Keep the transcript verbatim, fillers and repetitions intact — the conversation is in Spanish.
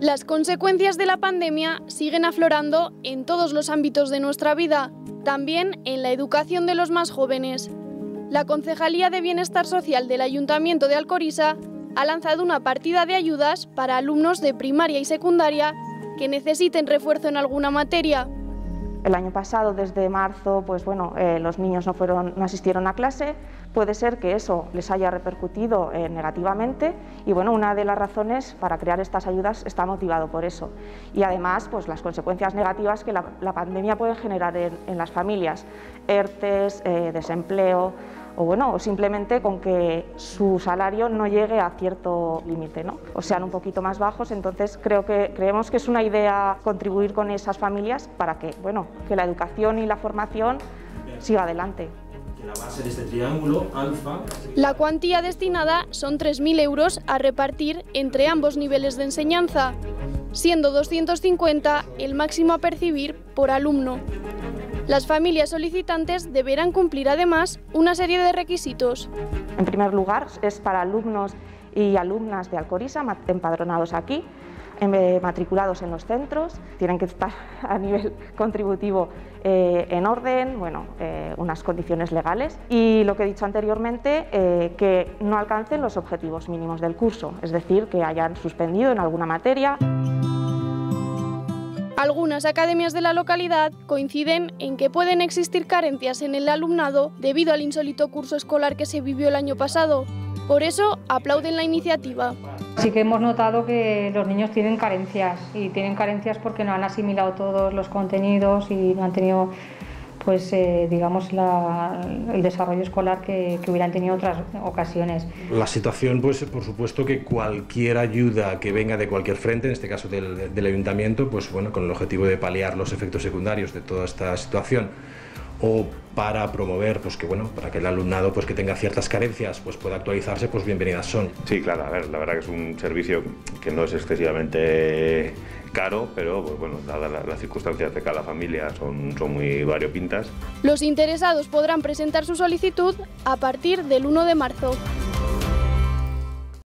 Las consecuencias de la pandemia siguen aflorando en todos los ámbitos de nuestra vida, también en la educación de los más jóvenes. La Concejalía de Bienestar Social del Ayuntamiento de Alcoriza ha lanzado una partida de ayudas para alumnos de primaria y secundaria que necesiten refuerzo en alguna materia. El año pasado, desde marzo, pues bueno, eh, los niños no, fueron, no asistieron a clase. Puede ser que eso les haya repercutido eh, negativamente y bueno, una de las razones para crear estas ayudas está motivado por eso. Y además, pues las consecuencias negativas que la, la pandemia puede generar en, en las familias, ERTES, eh, desempleo, o bueno, o simplemente con que su salario no llegue a cierto límite, ¿no? O sean un poquito más bajos. Entonces creo que creemos que es una idea contribuir con esas familias para que, bueno, que la educación y la formación siga adelante. La base de este triángulo alfa. La cuantía destinada son tres mil euros a repartir entre ambos niveles de enseñanza, siendo doscientos cincuenta el máximo a percibir por alumno. Las familias solicitantes deberán cumplir además una serie de requisitos. En primer lugar, es para alumnos y alumnas de Alcoriza empadronados aquí, matriculados en los centros, tienen que estar a nivel contributivo eh, en orden, bueno, eh, unas condiciones legales y lo que he dicho anteriormente, eh, que no alcancen los objetivos mínimos del curso, es decir, que hayan suspendido en alguna materia. Algunas academias de la localidad coinciden en que pueden existir carencias en el alumnado debido al insólito curso escolar que se vivió el año pasado. Por eso aplauden la iniciativa. Sí que hemos notado que los niños tienen carencias y tienen carencias porque no han asimilado todos los contenidos y no han tenido, pues, eh, digamos, la, el desarrollo escolar que, que hubieran tenido en otras ocasiones. La situación, pues, por supuesto que cualquier ayuda que venga de cualquier frente, en este caso del, del ayuntamiento, pues bueno, con el objetivo de paliar los efectos secundarios de toda esta situación o para promover, pues que bueno, para que el alumnado pues que tenga ciertas carencias pues pueda actualizarse, pues bienvenidas son. Sí, claro, a ver, la verdad que es un servicio que no es excesivamente caro, pero pues bueno, dadas las, las circunstancias de cada familia son, son muy variopintas. Los interesados podrán presentar su solicitud a partir del uno de marzo.